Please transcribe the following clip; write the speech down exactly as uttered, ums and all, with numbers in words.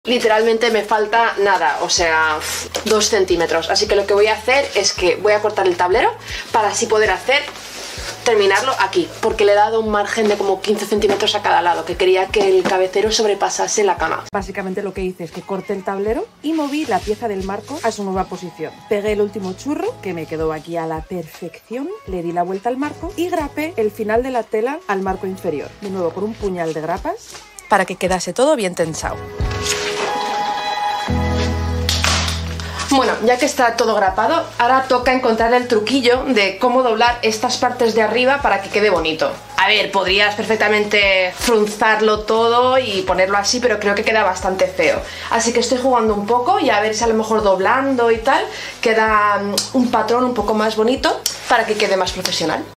Literalmente me falta nada, o sea, dos centímetros. Así que lo que voy a hacer es que voy a cortar el tablero para así poder hacer, terminarlo aquí, porque le he dado un margen de como quince centímetros a cada lado, que quería que el cabecero sobrepasase la cama. Básicamente lo que hice es que corté el tablero y moví la pieza del marco a su nueva posición. Pegué el último churro, que me quedó aquí a la perfección, le di la vuelta al marco y grapé el final de la tela al marco inferior. De nuevo con un puñal de grapas para que quedase todo bien tensado. Bueno, ya que está todo grapado, ahora toca encontrar el truquillo de cómo doblar estas partes de arriba para que quede bonito. A ver, podrías perfectamente frunzarlo todo y ponerlo así, pero creo que queda bastante feo. Así que estoy jugando un poco y a ver si a lo mejor doblando y tal queda un patrón un poco más bonito para que quede más profesional.